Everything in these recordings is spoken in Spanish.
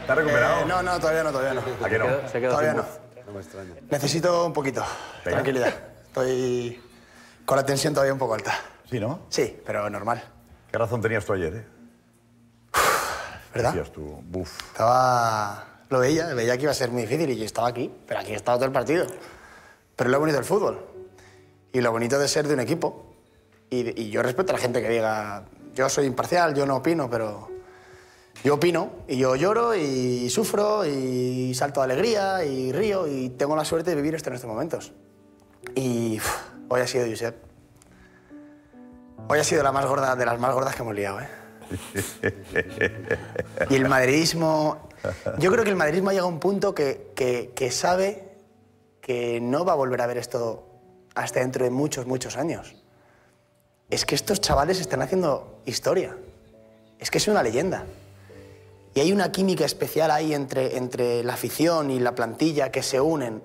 ¿Te has recuperado? No, todavía no. ¿A qué no? Se quedó Todavía sin no. voz. No me extraña. Necesito un poquito. Venga. Tranquilidad. Estoy con la tensión todavía un poco alta. Sí, ¿no? Sí, pero normal. ¿Qué razón tenías tú ayer, ¿Verdad? Decías tú, buf. Lo veía que iba a ser muy difícil y yo estaba aquí, pero aquí he estado todo el partido. Pero es lo bonito del fútbol y lo bonito de ser de un equipo. Y yo respeto a la gente que diga, yo soy imparcial, yo no opino, pero yo opino y yo lloro y sufro y salto de alegría y río y tengo la suerte de vivir esto en estos momentos. Y hoy ha sido, Josep, hoy ha sido la más gorda de las más gordas que hemos liado, ¿eh? Y el madridismo... Yo creo que el madridismo llega a un punto que sabe que no va a volver a ver esto hasta dentro de muchos años. Es que estos chavales están haciendo historia. Es que es una leyenda. Y hay una química especial ahí entre la afición y la plantilla que se unen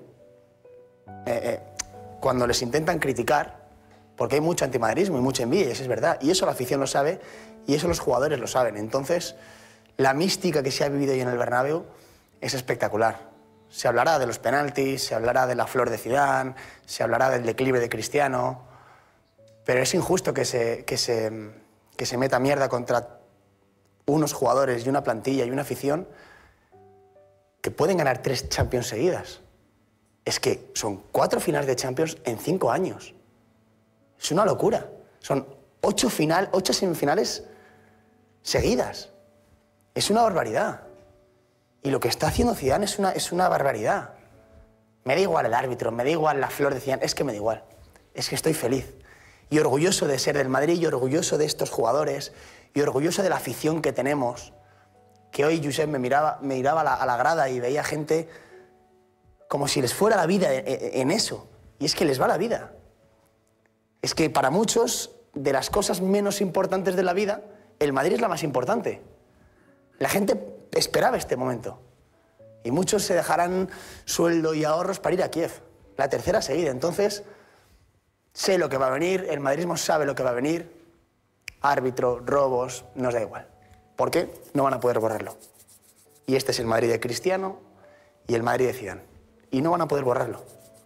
cuando les intentan criticar, porque hay mucho antimadridismo y mucha envidia, eso es verdad. Y eso la afición lo sabe y eso los jugadores lo saben. Entonces, la mística que se ha vivido hoy en el Bernabéu es espectacular. Se hablará de los penaltis, se hablará de la flor de Zidane, se hablará del declive de Cristiano, pero es injusto que se meta mierda contra unos jugadores y una plantilla y una afición que pueden ganar 3 Champions seguidas. Es que son 4 finales de Champions en 5 años. Es una locura. Son 8 semifinales seguidas. Es una barbaridad. Y lo que está haciendo Zidane es una barbaridad. Me da igual el árbitro, me da igual la flor de Zidane, es que me da igual. Es que estoy feliz. Y orgulloso de ser del Madrid, y orgulloso de estos jugadores, y orgulloso de la afición que tenemos. Que hoy, Josep, me miraba a la grada y veía gente como si les fuera la vida en eso. Y es que les va la vida. Es que para muchos, de las cosas menos importantes de la vida, el Madrid es la más importante. La gente esperaba este momento. Y muchos se dejarán sueldo y ahorros para ir a Kiev. La 3ª seguida. Entonces, sé lo que va a venir, el madridismo sabe lo que va a venir. Árbitro, robos, nos da igual. ¿Por qué? No van a poder borrarlo. Y este es el Madrid de Cristiano y el Madrid de Zidane. Y no van a poder borrarlo.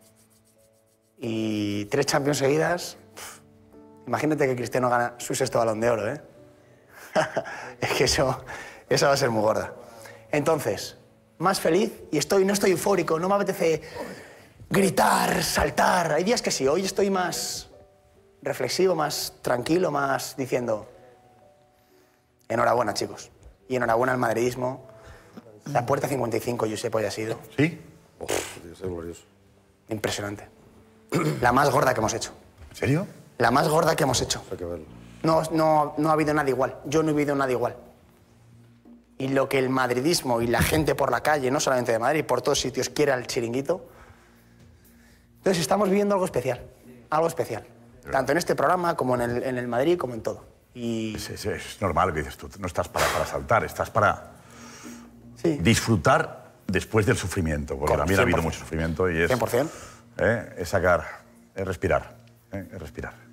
Y 3 Champions seguidas... Imagínate que Cristiano gana su 6º Balón de Oro, ¿eh? Es que eso va a ser muy gorda. Entonces, más feliz y no estoy eufórico, no me apetece gritar, saltar. Hay días que sí, hoy estoy más reflexivo, más tranquilo, más diciendo enhorabuena, chicos. Y enhorabuena al madridismo. La puerta 55, Josep, hoy ha sido. ¿Sí? Es glorioso. Impresionante. La más gorda que hemos hecho. ¿En serio? La más gorda que hemos hecho. Hay que verlo. No ha habido nada igual. Yo no he vivido nada igual. Y lo que el madridismo y la gente por la calle, no solamente de Madrid, por todos sitios, quiere al chiringuito. Entonces estamos viviendo algo especial. Algo especial. Tanto en este programa, como en el Madrid, como en todo. Y... Es normal lo que dices tú. No estás para saltar, estás para sí. Disfrutar después del sufrimiento. Porque también ha habido mucho sufrimiento y es... 100%. Es sacar, es respirar. Es respirar.